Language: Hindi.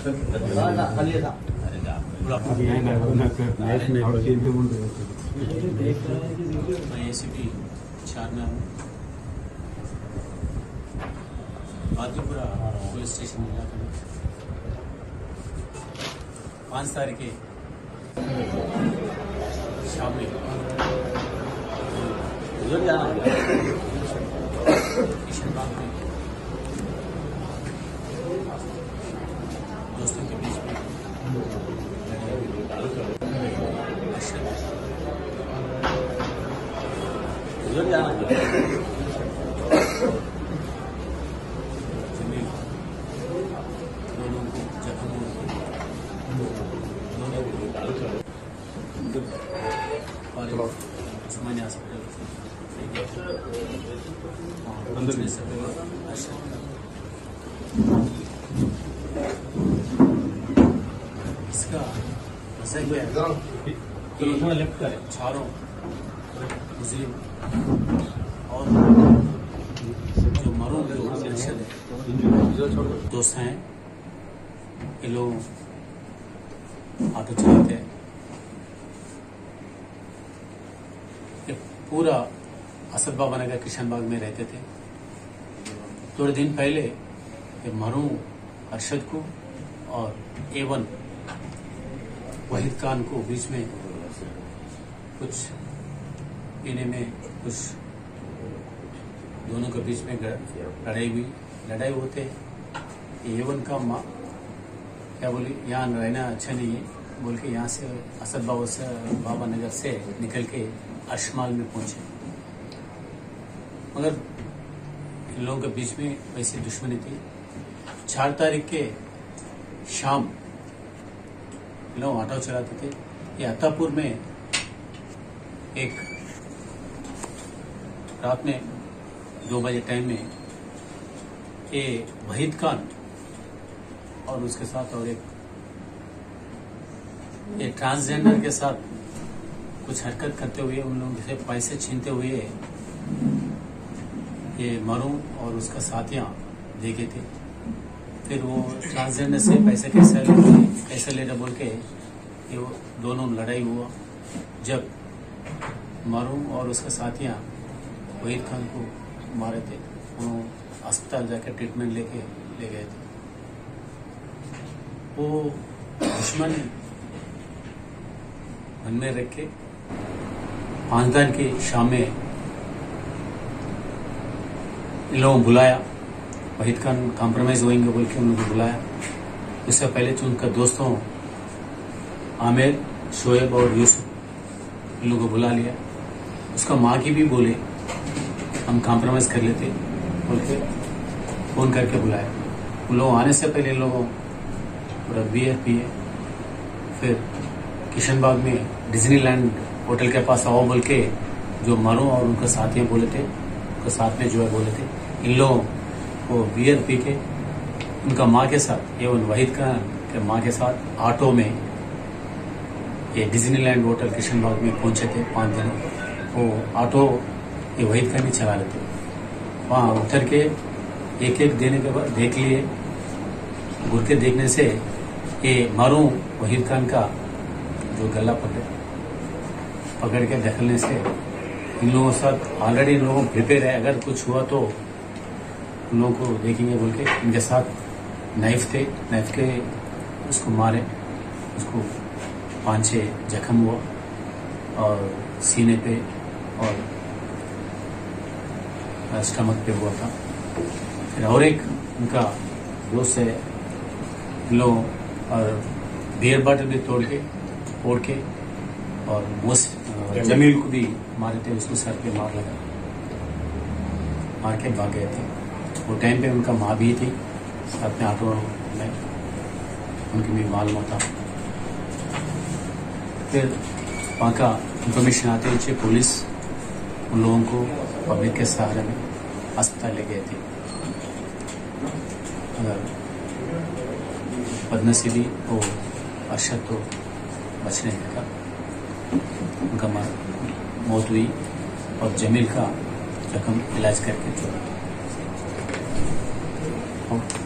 ACP 4 में हूँ। बादलपुरा पुलिस स्टेशन में जाकर 5 तारीख के शाम में किशनबाग में दोस्तों के बीच में जमीन दोनों को जख्म दोनों उस्मानी हॉस्पिटल अंदर में सब इसका लेफ्ट का चारों मुस्लिम और जो मरों के दोस्त हैं, ये लोग ऑटो चलाते हैं। ये पूरा असद बाबा नगर किशनबाग में रहते थे। थोड़े दिन पहले ये मरूं अरशद को और A1 वहीद खान को बीच में कुछ पीने में कुछ दोनों के बीच में लड़ाई होते। A1 का माँ क्या बोली, यहाँ रहना अच्छा नहीं है बोल के यहाँ से असद बाबा नगर से निकल के अशमाल में पहुंचे। मगर इन लोगों के बीच में वैसी दुश्मनी थी। 4 तारीख के शाम लोग ऑटो चलाते थे। ये अत्तापुर में एक रात में 2 बजे टाइम में ये वहीद खान और उसके साथ और एक ये ट्रांसजेंडर के साथ कुछ हरकत करते हुए उन लोगों से पैसे छीनते हुए ये मरूं और उसका साथियां देखे थे। फिर वो ट्रांसजेंडर से पैसे कैसे ले रहे बोल के ये दोनों लड़ाई हुआ। जब मरूं और उसका साथियां वहीद खान को मारे थे, वो अस्पताल जाकर ट्रीटमेंट लेके ले गए थे। वो दुश्मन मन में रख के 5 तारीख की शाम में इन लोगों को बुलाया। वहीद खान कॉम्प्रोमाइज होंगे बोल के उन लोगों को बुलाया। इससे पहले तो उनका दोस्तों आमिर, शोएब और यूसुफ इन लोगों को बुला लिया। उसका माँ की भी बोले हम कॉम्प्रोमाइज कर लेते बोल के फोन करके बुलाया। उन लोग आने से पहले इन लोगों पूरा बियर पिए। फिर किशनबाग में डिज्नीलैंड होटल के पास आओ बोल के जो मरूं और उनके साथियों बोले थे, उनके साथ में जो है बोले थे, इन लोगों को बियर पी के उनका माँ के साथ एवं वहीद खान के माँ के साथ ऑटो में ये डिज्नीलैंड होटल किशनबाग में पहुंचे थे। 5 दिन वो ऑटो ये वहीद खान ही चला रहे थे। वहाँ उतर के एक देने के बाद देख लिए। घूर के देखने से ये मरूं वहीद खान का जो गला पकड़ के दखलने से इन लोगों के साथ ऑलरेडी इन लोगों प्रिपेयर है, अगर कुछ हुआ तो उन लोगों को देखेंगे बोल के इनके साथ नाइफ थे। नाइफ के उसको मारे, उसको 5-6 जख्म हुआ और सीने पे और स्टमक पे हुआ था। फिर और एक उनका दोस्त है लोग और बियर बॉटल भी फोड़ के और जमील को भी मारे थे। उसको सर पे मार के भाग गए थे। वो टाइम पे उनका माँ भी थी साथ में ऑटो में, उनकी भी मालूम था। फिर वहाँ का इंफॉर्मेशन आते हुए पुलिस उन लोगों को पब्लिक के सहारे में अस्पताल ले गए थे। अगर बदनसीबी वो अरशद तो बचने का उनका मौत हुई और जमील का जख्म इलाज करके छोड़ा।